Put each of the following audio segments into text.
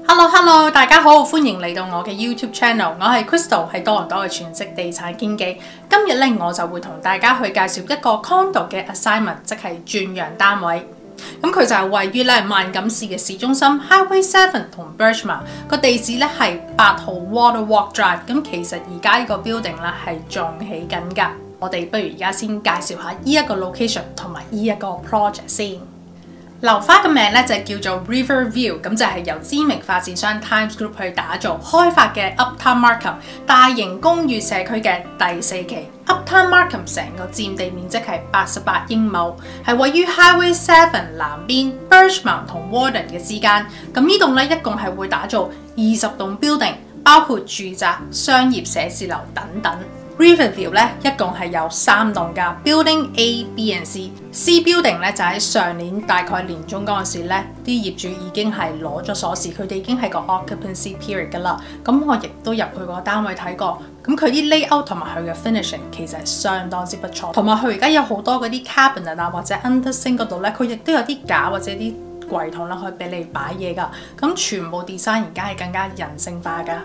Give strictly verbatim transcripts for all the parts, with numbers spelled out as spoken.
Hello Hello， 大家好，歡迎嚟到我嘅 YouTube channel， 我係 Crystal， 係多倫多嘅全職地產經紀。今日咧我就會同大家去介紹一個 condo 嘅 assignment， 即係轉讓單位。咁佢就係位於咧萬錦市嘅市中心 Highway Seven 同 Birchmount， 個地址咧係八號 Water Walk Drive。咁其實而家呢個 building 咧係仲起緊㗎。我哋不如而家先介紹下呢一個 location 同埋呢一個 project 先。樓花嘅名咧就叫做 Riverview， 咁就係由知名發展商 Times Group 去打造開發嘅 Uptown Markham 大型公寓社區嘅第四期。Uptown Markham 成個佔地面積係八十八英畝，係位於 Highway Seven 南邊 Birchmount 同 Warden 嘅之間。咁呢棟咧一共係會打造二十棟 building， 包括住宅、商業寫字樓等等。Riverview 咧一共係有三棟㗎 ，Building A、B 和 C。C Building 咧就喺上年大概年中嗰陣時咧，啲業主已經係攞咗鎖匙，佢哋已經係個 occupancy period 㗎啦。咁我亦都入去個單位睇過，咁佢啲 layout 同埋佢嘅 finishing 其實係相當之不錯，同埋佢而家有好多嗰啲 cabinet 啊或者 under sink 嗰度咧，佢亦都有啲架或者啲櫃桶啦，可以俾你擺嘢㗎。咁全部 design 而家係更加人性化㗎。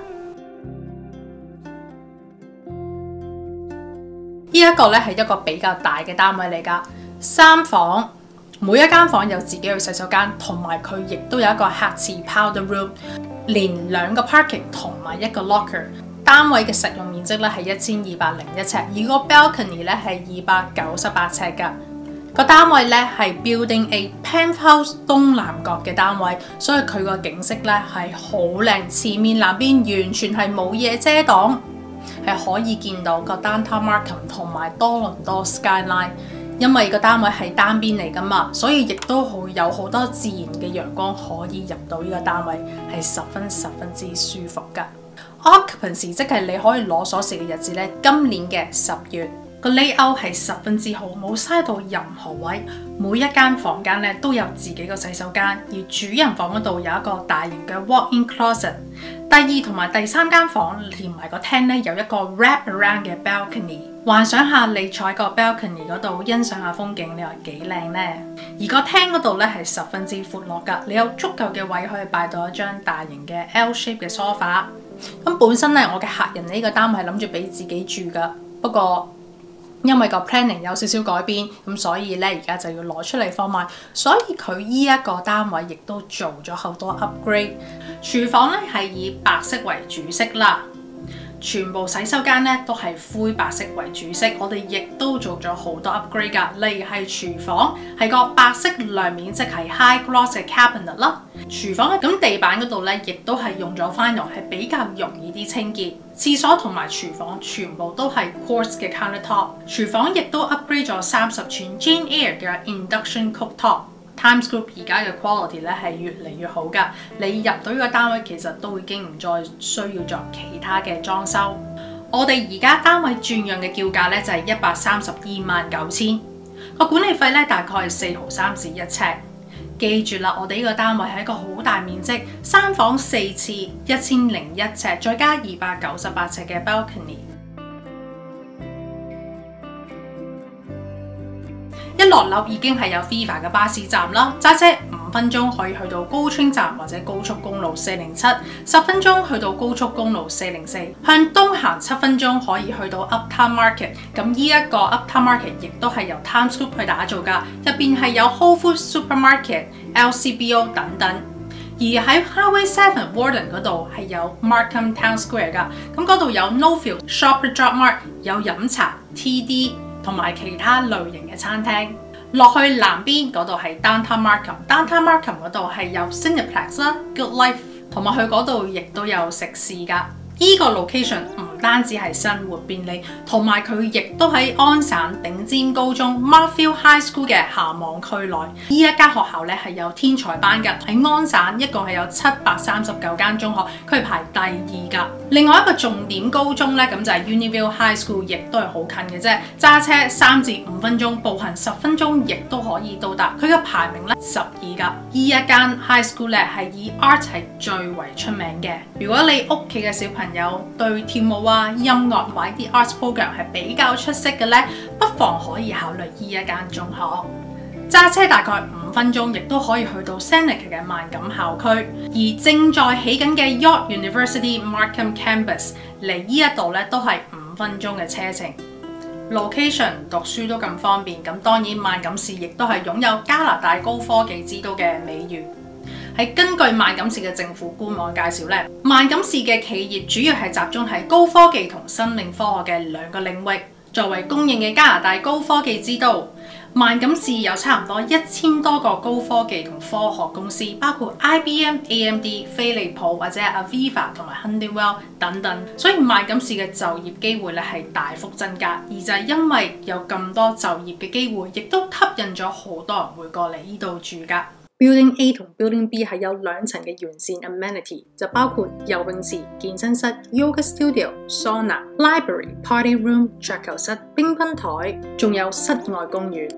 呢一個咧係一個比較大嘅單位嚟㗎，三房，每一間房有自己嘅洗手間，同埋佢亦都有一個客廁 powder room， 連兩個 parking 同埋一個 locker。單位嘅實用面積咧係一千二百零一尺，而個 balcony 咧係二百九十八尺㗎。個單位咧係 Building A Penthouse 東南角嘅單位，所以佢個景色咧係好靚，前面南邊完全係冇嘢遮擋。係可以見到個 Downtown Markham 同埋多倫多 Skyline， 因為個單位係單邊嚟㗎嘛，所以亦都好有好多自然嘅陽光可以入到呢個單位，係十分十分之舒服㗎。Occupancy 即係你可以攞鎖匙嘅日子咧，今年嘅十月。個 layout 係十分之好，冇嘥到任何位，每一間房間咧都有自己個洗手間，而主人房嗰度有一個大型嘅 walk-in closet。第二同埋第三間房連埋個廳咧有一個 wrap around 嘅 balcony。幻想下你坐喺個 balcony 嗰度欣賞下風景，你話幾靚呢？而個廳嗰度咧係十分之闊落㗎，你有足夠嘅位可以擺到一張大型嘅 L shape 嘅 sofa。咁本身咧我嘅客人呢個單位係諗住俾自己住㗎，不過因為個 planning 有少少改變，咁所以咧而家就要攞出嚟放賣，所以佢依一個單位亦都做咗好多 upgrade。廚房咧係以白色為主色啦，全部洗手間咧都係灰白色為主色。我哋亦都做咗好多 upgrade 㗎，例如係廚房係個白色亮面，即係 high gloss 嘅 cabinet 啦。廚房咁地板嗰度咧，亦都係用咗番油，係比較容易啲清潔。廁所同埋廚房全部都係 quartz 嘅 countertop。廚房亦都 upgrade 咗三十寸 Jane Eyre 嘅 induction cooktop。Times Group 而家嘅 quality 咧係越嚟越好㗎。你入到呢個單位，其實都已經唔再需要做其他嘅裝修。我哋而家單位轉讓嘅叫價咧就係一百三十二萬九千，個管理費咧大概係四毫三至一尺。記住啦，我哋呢個單位係一個好大面積，三房四廁，一千零一尺，再加二百九十八尺嘅 balcony。一落樓已經係有 Viva 嘅巴士站啦，揸車五分鐘可以去到高川站或者高速公路四零七，十分鐘去到高速公路四零四，向東行七分鐘可以去到 Uptown Market。咁呢一個 Uptown Market 亦都係由 Times Group 去打造㗎，入邊係有 Whole Foods Supermarket、L C B O 等等。而喺 Highway Seven Warden 嗰度係有 Markham Town Square 㗎，咁嗰度有 No-Frills、Shoppers Drug Mart， 有飲茶、T D 同埋其他類型嘅餐廳。落去南邊嗰度係 Downtown Markham，Downtown Markham 嗰度係有 Cineplex 啦、Good Life， 同埋佢嗰度亦都有食肆㗎。依個 location 唔單止係生活便利，同埋佢亦都喺安省頂尖高中 Markfield High School 嘅校網區內。呢一間學校咧係有天才班㗎，喺安省一共係有七百三十九間中學，佢係排第二㗎。另外一個重點高中咧，咁就係 Unionville High School， 亦都係好近嘅啫，揸車三至五分鐘，步行十分鐘，亦都可以到達。佢嘅排名咧十二㗎。呢一間 High School 咧係以 art 係最為出名嘅。如果你屋企嘅小朋友對跳舞啊、音樂或者啲 arts program 係比較出色嘅咧，不妨可以考慮呢一間中學。揸車大概五分分鐘，亦都可以去到 Seneca 嘅萬錦校區。而正在起緊嘅 York University Markham Campus 嚟呢一度咧，都係五分鐘嘅車程。Location 讀書都咁方便，咁當然萬錦市亦都係擁有加拿大高科技之都嘅美譽。係根據萬錦市嘅政府官網介紹咧，萬錦市嘅企業主要係集中喺高科技同生命科學嘅兩個領域。作為公認嘅加拿大高科技之都，萬錦市有差唔多一千多個高科技同科學公司，包括 I B M、A M D、飛利浦或者 Aviva 同埋 Honeywell 等等，所以萬錦市嘅就業機會咧係大幅增加，而就係因為有咁多就業嘅機會，亦都吸引咗好多人會過嚟呢度住㗎。Building A 同 Building B 係有兩層嘅完善 amenity， 就包括游泳池、健身室、yoga studio、sauna、library、party room、桌球室、乒乓台，仲有室外公園。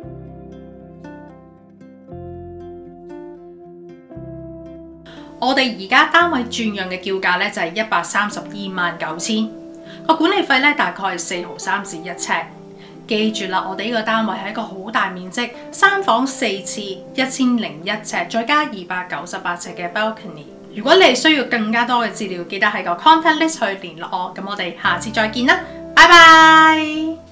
我哋而家單位轉讓嘅叫價咧就係一百三十二萬九千，個管理費咧大概係四毫三至一尺。記住啦，我哋呢個單位係一個好大面積，三房四廁，一千零一尺，再加二百九十八尺嘅 balcony。如果你需要更加多嘅資料，記得喺個 contact list 去聯絡我。咁我哋下次再見啦，拜拜。